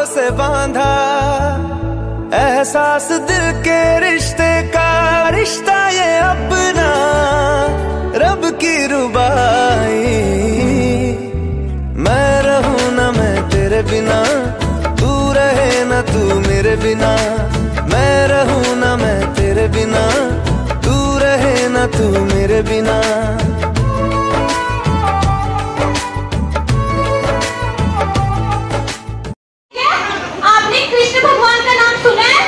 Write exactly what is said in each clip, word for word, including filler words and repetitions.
से बांधा, एहसास दिल के रिश्ते का, रिश्ता ये अपना रब की रुबाई। मैं रहूं ना मैं तेरे बिना, तू रहे ना तू मेरे बिना। मैं रहूं ना मैं तेरे बिना, तू रहे ना तू मेरे बिना। आपने कृष्ण भगवान का नाम सुना है?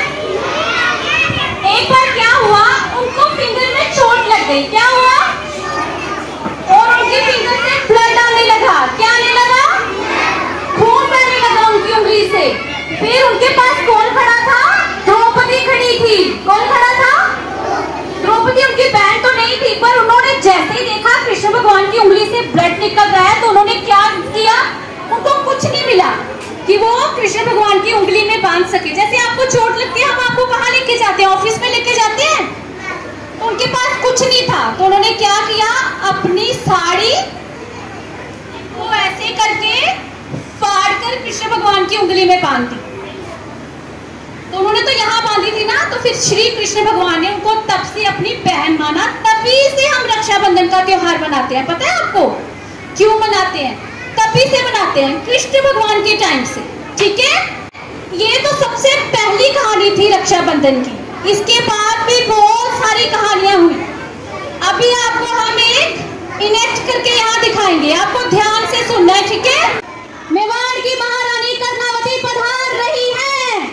एक बार क्या हुआ, उनको फिंगर में चोट लग गई। क्या हुआ? और उनके फिंगर से ब्लड आने लगा। क्या आने लगा? खून बहने लगा उनकी उंगली से। फिर उनके पास कौन खड़ा था? द्रौपदी खड़ी थी। कौन खड़ा था? द्रौपदी उनकी बहन तो नहीं थी, पर उन्होंने जैसे ही देखा कृष्ण भगवान की उंगली से ब्लड निकल रहा है, तो उन्होंने क्या किया? उनको कुछ नहीं मिला कि वो कृष्ण भगवान की उंगली में बांध सके। जैसे आपको चोट लगती है, हम आपको कहाँ लेके जाते हैं? ऑफिस में लेके जाते हैं। तो उनके पास कुछ नहीं था, तो उन्होंने क्या किया? अपनी साड़ी को ऐसे करके फाड़ कर कृष्ण भगवान की उंगली में बांध दी। तो उन्होंने तो यहाँ बांधी थी ना, तो फिर श्री कृष्ण भगवान ने उनको तब से अपनी बहन माना। तभी से हम रक्षाबंधन का त्योहार मनाते हैं। पता है आपको क्यों मनाते हैं? तभी से मनाते हैं, कृष्ण भगवान के टाइम से। ठीक है, ये तो सबसे पहली कहानी थी रक्षाबंधन की। इसके बाद भी बहुत सारी कहानियां हुई। अभी आपको हम एक इनेक्ट करके यहाँ दिखाएंगे, आपको ध्यान से सुनना है। ठीक है, मेवाड़ की महारानी कर्णावती पधार रही है।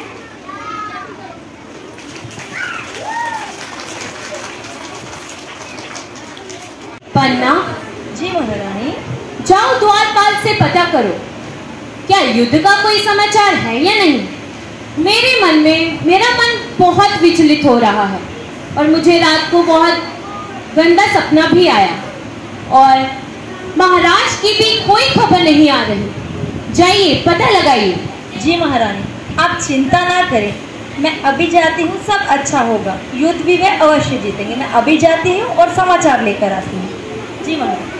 पन्ना जी महारानी। जाओ द्वारपाल से पता करो क्या युद्ध का कोई समाचार है या नहीं। मेरे मन में मेरा मन बहुत विचलित हो रहा है और मुझे रात को बहुत गंदा सपना भी आया और महाराज की भी कोई खबर नहीं आ रही। जाइए पता लगाइए। जी महारानी, आप चिंता ना करें, मैं अभी जाती हूँ, सब अच्छा होगा। युद्ध भी वे अवश्य जीतेंगे। मैं अभी जाती हूँ और समाचार लेकर आती हूँ। जी महारानी।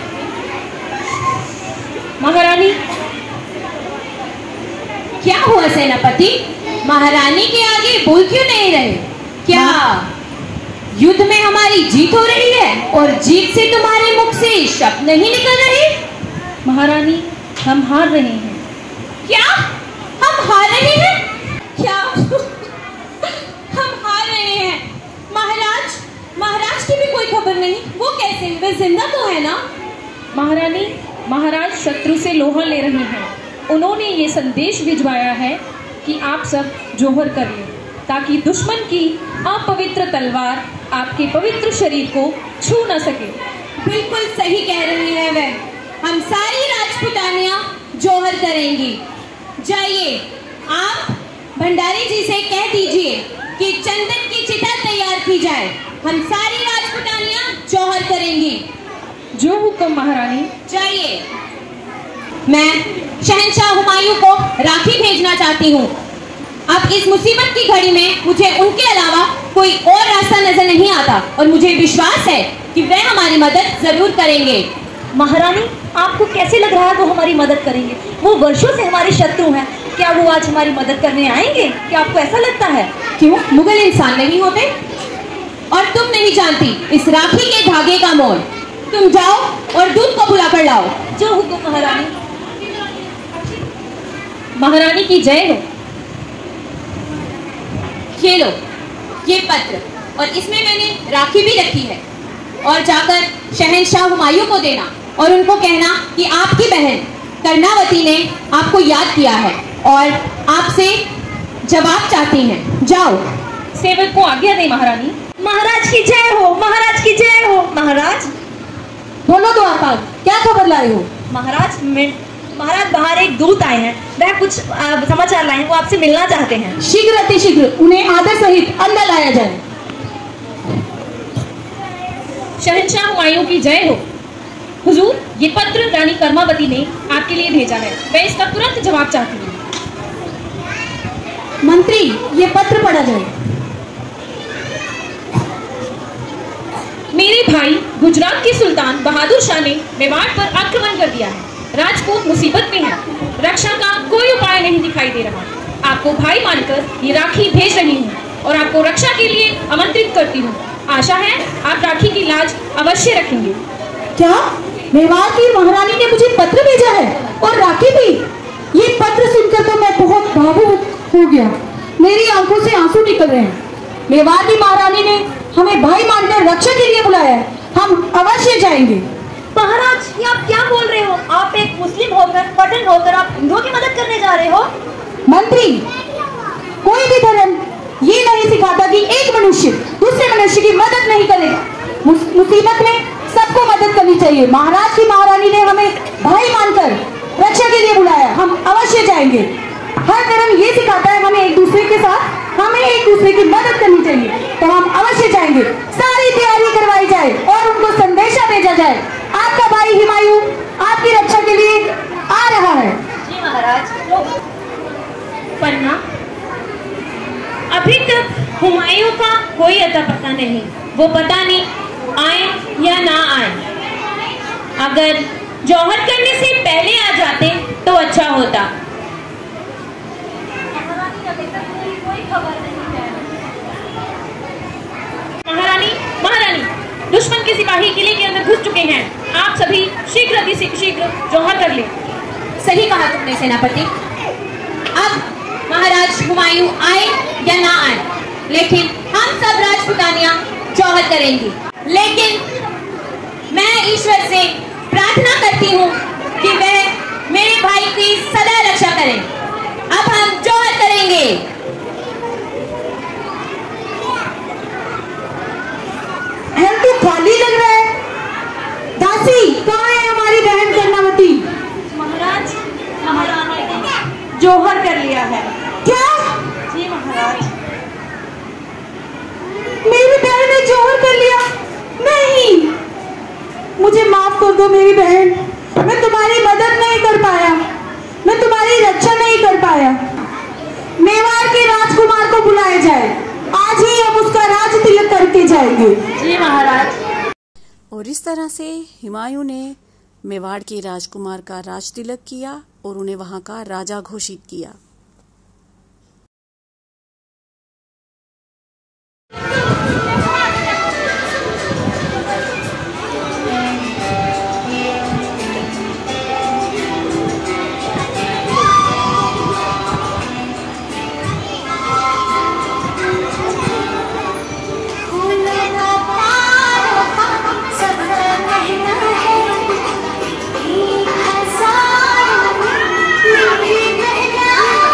महारानी, क्या हुआ सेनापति? महारानी के आगे बोल क्यों नहीं रहे? क्या युद्ध में हमारी जीत हो रही है और जीत से तुम्हारे मुख से शब्द नहीं निकल रहे? महारानी, हम हार रहे हैं। क्या हम हार रहे हैं? क्या हम हार रहे हैं? महाराज महाराज की भी कोई खबर नहीं। वो कैसे? वे जिंदा तो है ना? महारानी, महाराज शत्रु से लोहा ले रहे हैं। उन्होंने ये संदेश भिजवाया है कि आप सब जोहर कर लें ताकि दुश्मन की अपवित्र तलवार आपके पवित्र शरीर को छू न सके। बिल्कुल सही कह रही है वे। हम सारी राजपुतानियां जोहर करेंगी। जाइए, आप भंडारी जी से कह दीजिए कि चंदन की चिता तैयार की जाए। हम सारी राजपुतानियां जोहर करेंगी। जो हुक्म महारानी। जाइए। मैं शहंशाह हुमायूं को राखी भेजना चाहती हूँ। अब इस मुसीबत की घड़ी में मुझे उनके अलावा कोई और रास्ता नजर नहीं आता और मुझे विश्वास है कि वे हमारी मदद जरूर करेंगे। महारानी, आपको कैसे लग रहा है वो हमारी मदद करेंगे? वो वर्षों से हमारे शत्रु हैं। क्या वो आज हमारी मदद करने आएंगे? क्या आपको ऐसा लगता है? क्यों, मुगल इंसान नहीं होते? और तुम नहीं जानती इस राखी के धागे का मोल। तुम जाओ और दूध को बुला कर लाओ। जो हुक्म महारानी। महारानी की जय हो। ये लो ये पत्र, और इसमें मैंने राखी भी रखी है। और जाकर शहंशाह हुमायूं को देना और उनको कहना कि आपकी बहन कर्णावती ने आपको याद किया है और आपसे जवाब चाहती हैं। जाओ। सेवक को आज्ञा दे महारानी। महाराज की जय हो, महाराज की जय हो। महाराज। बोलो द्वारपाल, क्या खबर लाए हो? महाराज, मैं महाराज बाहर एक दूत आए हैं, वह कुछ समाचार लाए हैं, वो आपसे मिलना चाहते हैं। शीघ्र अतिशीघ्र उन्हें आदर सहित अंदर लाया जाए। शहंशाह हुमायूं की जय हो। हुजूर, ये पत्र रानी कर्मावती ने आपके लिए भेजा है, मैं इसका तुरंत जवाब चाहती हूँ। मंत्री, ये पत्र पढ़ा जाए। मेरे भाई गुजरात के सुल्तान बहादुर शाह ने मेवाड़ पर आक्रमण कर दिया है। राजपूत मुसीबत में है, रक्षा का कोई उपाय नहीं दिखाई दे रहा। आपको भाई मानकर ये राखी भेज रही हूँ और आपको रक्षा के लिए आमंत्रित करती हूँ। आशा है आप राखी की लाज अवश्य रखेंगे। क्या मेवाड़ की महारानी ने मुझे पत्र भेजा है और राखी भी? ये पत्र सुनकर तो मैं बहुत भावुक हो गया, मेरी आंखों से आंसू निकल रहे हैं। मेवाड़ की महारानी ने हमें भाई मानकर रक्षा के लिए बुलाया है, हम अवश्य जाएंगे। महाराज, ये आप क्या बोल रहे हो? आप एक मुस्लिम होकर, पठन होकर आप हिंदुओं की मदद करने जा रहे हो? मंत्री, कोई भी धर्म ये नहीं सिखाता कि एक मनुष्य दूसरे मनुष्य की मदद नहीं करेगा। मुसीबत में सबको मदद करनी चाहिए। महाराज की महारानी ने हमें भाई मानकर रक्षा के लिए बुलाया, हम अवश्य जाएंगे। हर धर्म ये सिखाता है हमें एक दूसरे के साथ हमें एक दूसरे की मदद करनी चाहिए, तो हम अवश्य जाएंगे। सारी तैयारी करवाई जाए और उनको संदेशा भेजा जाए, आपका भाई हुमायूं आपकी रक्षा के लिए आ रहा है। जी महाराज। पन्ना, अभी तक हुमायूं का कोई अता पता नहीं, वो पता नहीं आए या ना आए। अगर जौहर करने से पहले आ जाते तो अच्छा होता। कोई खबर नहीं है। महारानी, महारानी, दुश्मन के सिपाही किले के अंदर घुस चुके हैं। आप सभी शीघ्र अति शीघ्र जौहर कर ले। सही कहा तुमने सेनापति। अब महाराज हुमायूं आए या ना आए, लेकिन हम सब राजपुतानियां जौहर करेंगी। लेकिन मैं ईश्वर से प्रार्थना करती हूँ कि वह मेरे भाई की सदा रक्षा करें। अब हम जौहर करेंगे। हम तो खाली लग रहा है। दासी, कहाँ है हमारी बहन कर्णावती? महाराज, महारानी ने जौहर कर लिया है। क्या? जी महाराज। मेरी बहन ने जौहर कर लिया? नहीं, मुझे माफ कर दो मेरी बहन, मैं तुम्हारी मदद नहीं कर पाया, मैं तुम्हारी रक्षा नहीं कर पाया। मेवाड़ के राजकुमार को बुलाया जाए, आज ही हम उसका राज तिलक करके जाएंगे। जी महाराज। और इस तरह से हुमायूं ने मेवाड़ के राजकुमार का राज तिलक किया और उन्हें वहां का राजा घोषित किया। मेरी बहना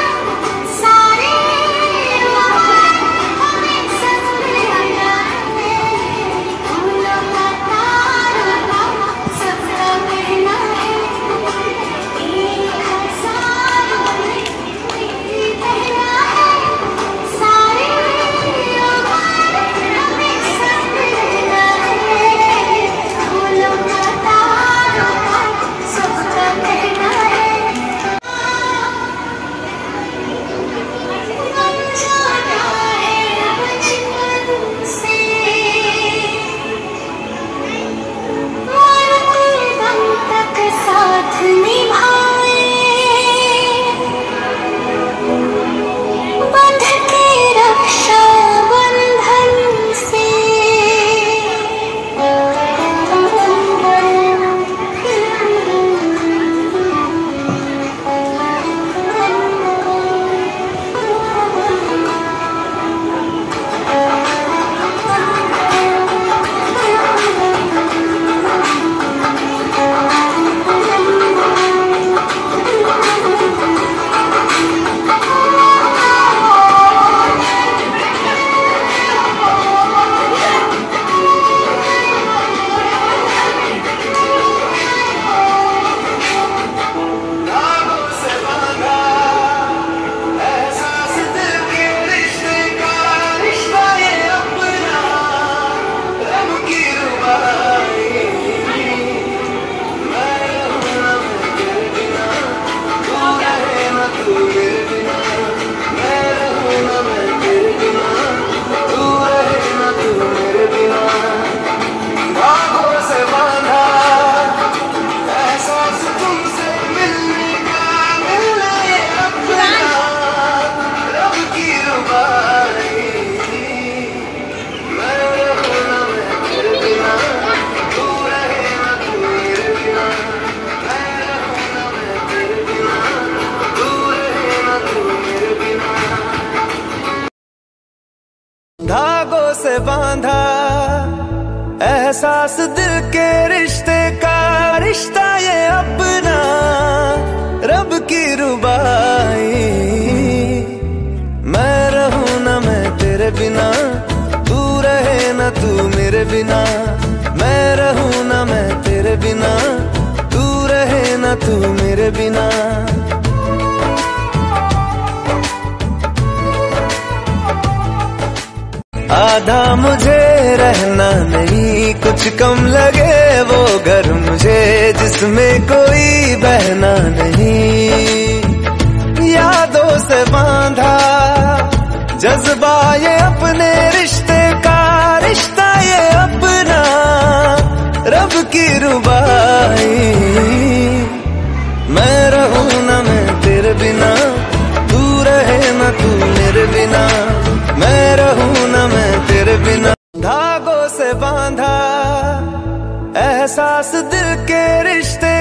बांधा, एहसास दिल के रिश्ते का, रिश्ता ये अपना रब की रुबाई। मैं रहूं ना मैं तेरे बिना, तू रहे ना तू मेरे बिना। मैं रहूं ना मैं तेरे बिना, तू रहे ना तू मेरे बिना। आधा मुझे रहना नहीं, कुछ कम लगे वो घर मुझे जिसमें कोई बहना नहीं। यादों से बांधा जज्बा ये अपने रिश्ते का, रिश्ता ये अपना रब की रुबाई। मैं रहूं ना मैं तेरे बिना, तू रहे ना तू मेरे बिना। मैं रहूं ना मैं तेरे बिना। धागों से बांधा एहसास दिल के रिश्ते